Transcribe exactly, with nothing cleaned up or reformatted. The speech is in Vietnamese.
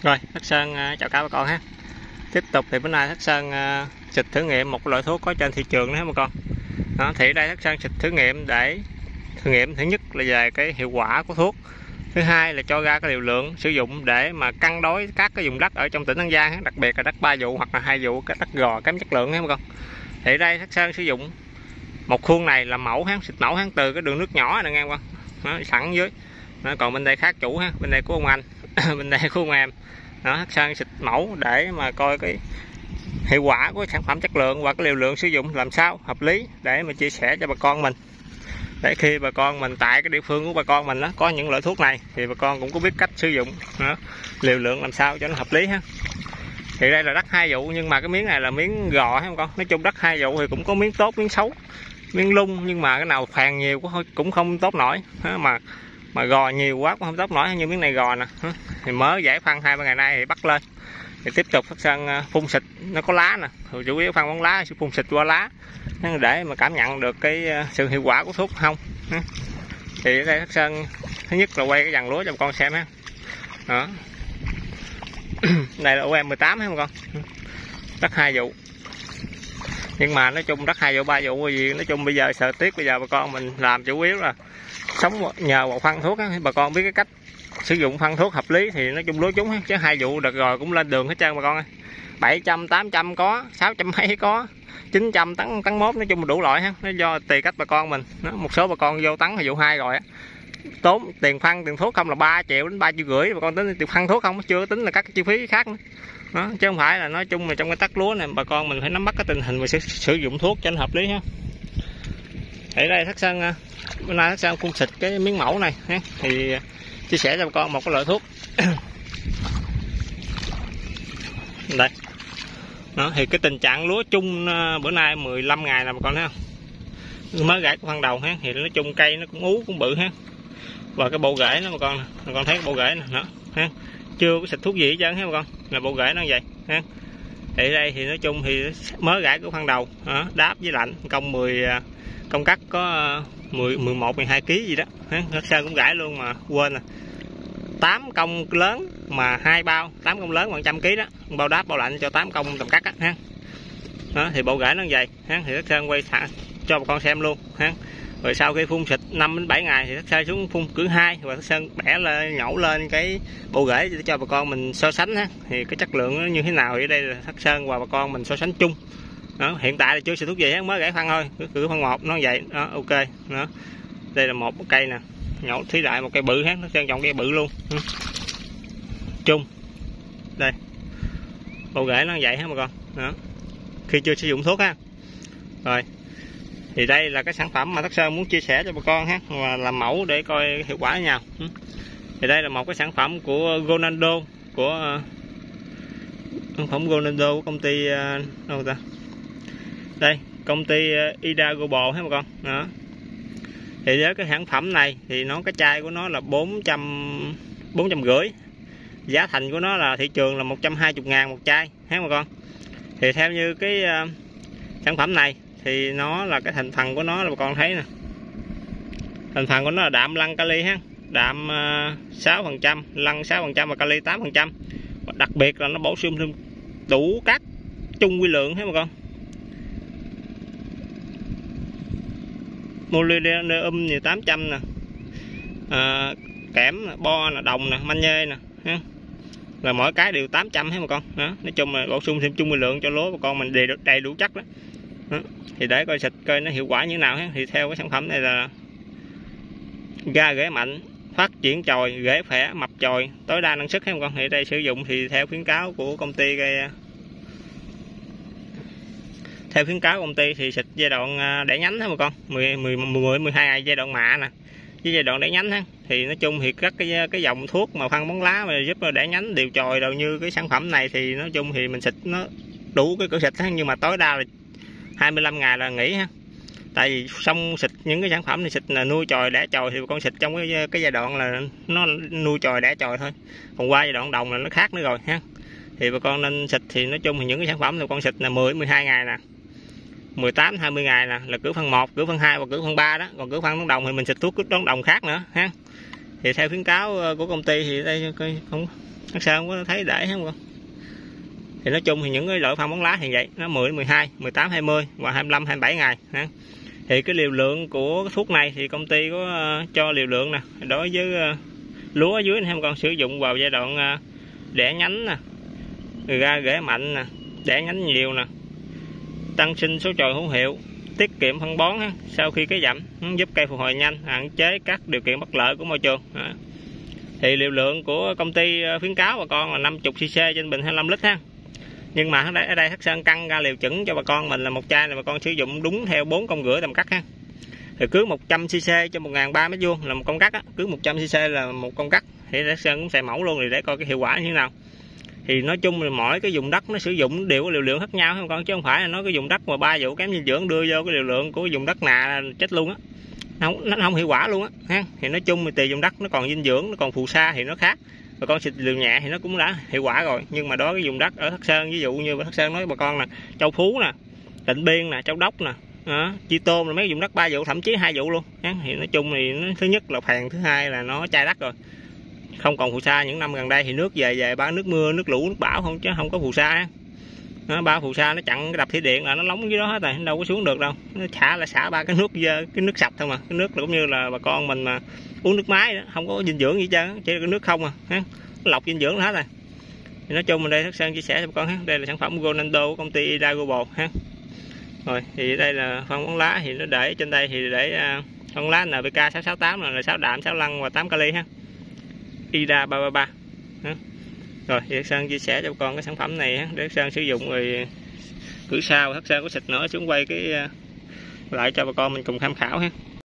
Rồi, Thất Sơn chào cả bà con ha. Tiếp tục thì bữa nay Thất Sơn xịt thử nghiệm một loại thuốc có trên thị trường đó ha bà con. Đó, thì ở đây Thất Sơn xịt thử nghiệm để thử nghiệm thứ nhất là về cái hiệu quả của thuốc, thứ hai là cho ra cái liều lượng sử dụng để mà cân đối các cái vùng đất ở trong tỉnh An Giang, đặc biệt là đất ba vụ hoặc là hai vụ cái đất gò kém chất lượng ha bà con. Thì ở đây Thất Sơn sử dụng một khuôn này là mẫu ha, xịt mẫu ha, từ cái đường nước nhỏ này nghe qua, nó sẵn dưới. Đó, còn bên đây khác chủ ha, bên đây của ông anh, bên đây của ông em. Đó, Thất Sơn xịt mẫu để mà coi cái hiệu quả của sản phẩm chất lượng và cái liều lượng sử dụng làm sao hợp lý để mà chia sẻ cho bà con mình, để khi bà con mình tại cái địa phương của bà con mình đó có những loại thuốc này thì bà con cũng có biết cách sử dụng đó, liều lượng làm sao cho nó hợp lý ha. Thì đây là đất hai vụ nhưng mà cái miếng này là miếng gò ha con. Nói chung đất hai vụ thì cũng có miếng tốt miếng xấu, miếng lung, nhưng mà cái nào phèn nhiều cũng không tốt nổi đó, mà mà gò nhiều quá cũng không tốt nổi. Như miếng này gò nè, thì mới giải phân hai ba ngày nay thì bắt lên thì tiếp tục Thất Sơn phun xịt. Nó có lá nè, chủ yếu phân bón lá, phun xịt qua lá để mà cảm nhận được cái sự hiệu quả của thuốc không. Thì ở đây Thất Sơn thứ nhất là quay cái dàn lúa cho bà con xem ha. Đó. Đây là u em mười tám ha bà con, đất hai vụ. Nhưng mà nói chung đất hai vụ ba vụ gì, nói chung bây giờ thời tiết bây giờ bà con mình làm chủ yếu là sống nhờ vào phân thuốc á. Bà con biết cái cách sử dụng phân thuốc hợp lý thì nói chung lúa chúng chứ hai vụ đợt rồi cũng lên đường hết trơn bà con ơi. bảy trăm tám trăm có, sáu trăm mấy có, chín trăm tấn tấn mốt, nói chung đủ loại ha. Nó do tùy cách bà con mình. Đó, một số bà con vô tấn vụ hai rồi á, tốn tiền phân tiền thuốc không là ba triệu đến ba triệu rưỡi, bà con tính tiền phân thuốc không, chưa tính là các chi phí khác nữa. Đó, chứ không phải là nói chung là trong cái tắc lúa này bà con mình phải nắm bắt cái tình hình và sử, sử dụng thuốc cho nó hợp lý ha. Ở đây Thất Sơn bữa nay Thất Sơn phun xịt cái miếng mẫu này ha, thì chia sẻ cho bà con một cái loại thuốc. Đây. Đó, thì cái tình trạng lúa chung bữa nay mười lăm ngày là bà con thấy không, mới gãy cái phân đầu ha, thì nói chung cây nó cũng ú cũng bự ha, và cái bộ rễ nó bà con, bà con thấy cái bộ rễ nè, đó ha, chưa có xịt thuốc gì hết trơn ha bà con, là bộ rễ nó như vậy ha. Thì ở đây thì nói chung thì mới gãy cái phân đầu, đó, đáp với lạnh công mười công cắt có mười mười một mười hai ký gì đó ha. Thất Sơn cũng gãy luôn mà quên rồi, tám công lớn mà hai bao, tám công lớn bằng trăm ký đó, bao đáp bao lạnh cho tám công tầm cắt á ha. Đó, thì bộ rễ nó như vậy ha, thì Thất Sơn quay thả cho bà con xem luôn ha. Rồi sau khi phun xịt năm đến bảy ngày thì Thất Sơn xuống phun cử hai, và Thất Sơn bẻ lên nhổ lên cái bộ rễ để cho bà con mình so sánh ha, thì cái chất lượng nó như thế nào. Ở đây là Thất Sơn và bà con mình so sánh chung. Đó, hiện tại là chưa xịt thuốc gì hết, mới gãy phân thôi, cử phân một nó vậy đó, ok. Đó, đây là một cây nè, nhổ thí lại một cây bự hết, nó Sơn chọn cây bự luôn chung. Đây bộ rễ nó vậy ha bà con. Đó, khi chưa sử dụng thuốc ha. Rồi thì đây là cái sản phẩm mà Thất Sơn muốn chia sẻ cho bà con ha, và làm mẫu để coi hiệu quả như nào. Thì đây là một cái sản phẩm của Gonaldo, của sản phẩm Gonaldo của công ty đâu ta, đây công ty Ida Global ha bà con. Đó, thì với cái sản phẩm này thì nó cái chai của nó là bốn trăm bốn trăm rưỡi, giá thành của nó là thị trường là một trăm hai mươi ngàn một chai ha bà con. Thì theo như cái uh, sản phẩm này thì nó là cái thành phần của nó là bà con thấy nè, thành phần của nó là đạm lăng kali ha, đạm uh, sáu phần trăm, lăng sáu phần trăm và kali tám phần trăm. Đặc biệt là nó bổ sung thêm đủ các chung quy lượng ha bà con. Molybdenum như tám trăm nè, à, kẽm, bo, nè, đồng, nè, magie nè ha, là mỗi cái đều tám trăm ha bà con. Đó, nói chung là bổ sung thêm chung quy lượng cho lúa bà con mình đầy, đầy đủ chắc đó. Đó, thì để coi xịt coi nó hiệu quả như thế nào ha. Thì theo cái sản phẩm này là ra rễ mạnh, phát triển chồi, rễ khỏe, mập chồi, tối đa năng suất ha bà con. Thì đây sử dụng thì theo khuyến cáo của công ty cái theo khuyến cáo của công ty thì xịt giai đoạn đẻ nhánh ha bà con, mười mười mười hai ngày giai đoạn mạ nè, với giai đoạn đẻ nhánh ha. Thì nói chung thì các cái cái dòng thuốc mà phân bón lá mà giúp đẻ nhánh đều chồi đâu như cái sản phẩm này thì nói chung thì mình xịt nó đủ cái cỡ xịt ha, nhưng mà tối đa là hai mươi lăm ngày là nghỉ ha. Tại vì xong xịt những cái sản phẩm này xịt là nuôi chồi đẻ chồi, thì con xịt trong cái cái giai đoạn là nó nuôi chồi đẻ chồi thôi, còn qua giai đoạn đồng là nó khác nữa rồi ha. Thì bà con nên xịt thì nói chung thì những cái sản phẩm này con xịt là mười mười hai ngày nè, mười tám hai mươi ngày nè là cử phân một, cử phân hai và cử phân ba đó. Còn cử phân đón đồng thì mình xịt thuốc đón đồng khác nữa ha. Thì theo khuyến cáo của công ty thì đây không Hắc Sơn không có thấy để không con. Thì nói chung thì những cái loại phân bón lá thì vậy, nó mười đến mười hai, mười tám, hai mươi và hai mươi lăm, hai mươi bảy ngày ha. Thì cái liều lượng của thuốc này thì công ty có uh, cho liều lượng nè, đối với uh, lúa ở dưới này con sử dụng vào giai đoạn uh, đẻ nhánh nè, rồi ra rễ mạnh nè, đẻ nhánh nhiều nè, tăng sinh số chồi hữu hiệu, tiết kiệm phân bón ha, sau khi cái dặm, giúp cây phục hồi nhanh, hạn chế các điều kiện bất lợi của môi trường. À. Thì liều lượng của công ty khuyến cáo bà con là năm mươi xê xê trên bình hai mươi lăm lít ha. Nhưng mà ở đây, ở đây Hắc Sơn căng ra liều chuẩn cho bà con mình là một chai này bà con sử dụng đúng theo bốn công rưỡi tầm cắt ha. Thì cứ một trăm xê xê cho một nghìn ba trăm mét vuông là một công cắt á, cứ một trăm xê xê là một công cắt. Thì Hắc Sơn cũng xài mẫu luôn để coi cái hiệu quả như thế nào. Thì nói chung là mỗi cái vùng đất nó sử dụng đều có liều lượng khác nhau không con, chứ không phải là nói cái vùng đất mà ba vụ kém dinh dưỡng đưa vô cái liều lượng của vùng đất nà là chết luôn á, nó không, nó không hiệu quả luôn á ha. Thì nói chung thì tùy vùng đất nó còn dinh dưỡng, nó còn phù sa thì nó khác, bà con xịt liều nhẹ thì nó cũng đã hiệu quả rồi. Nhưng mà đó cái vùng đất ở Hắc Sơn, ví dụ như Hắc Sơn nói bà con là Châu Phú nè, Tịnh Biên nè, Châu Đốc nè, đó, Chi Tôn là mấy vùng đất ba vụ thậm chí hai vụ luôn ha. Thì nói chung thì nó, thứ nhất là phèn, thứ hai là nó chai đất rồi, không còn phù sa. Những năm gần đây thì nước về về ba nước mưa, nước lũ, nước bão không, chứ không có phù sa. Nó ba phù sa nó chặn cái đập thủy điện là nó lóng dưới đó hết rồi, đâu có xuống được đâu. Nó xả là xả ba cái nước dơ, cái nước sạch thôi mà. Cái nước là cũng như là bà con mình mà uống nước máy đó, không có dinh dưỡng gì hết, chỉ là cái nước không à ha. Nó lọc dinh dưỡng hết rồi. Thì nói chung mình đây Hắc Sơn chia sẻ cho bà con ha. Đây là sản phẩm Ronaldo của công ty Ida Global ha. Rồi thì đây là phân bón lá, thì nó để trên đây thì để uh, phân lá en pê ca sáu sáu tám là sáu đạm, sáu lăng và tám kali ha. Ida ba ba ba. Ha. Rồi thì Hắc Sơn chia sẻ cho bà con cái sản phẩm này ha, để Hắc Sơn sử dụng rồi cử sau Hắc Sơn có xịt nữa xuống quay cái uh, lại cho bà con mình cùng tham khảo ha.